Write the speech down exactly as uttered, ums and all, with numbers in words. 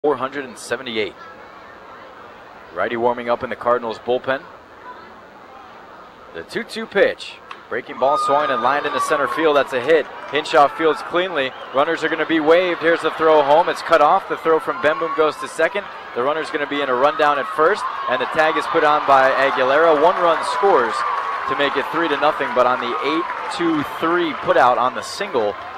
four hundred seventy-eight. Righty warming up in the Cardinals bullpen. The two two pitch. Breaking ball swung and lined into center field. That's a hit. Hinshaw fields cleanly. Runners are going to be waved. Here's the throw home. It's cut off. The throw from Bemboom goes to second. The runner's going to be in a rundown at first, and the tag is put on by Aguilera. One run scores to make it three to nothing. But on the eight two three put out on the single,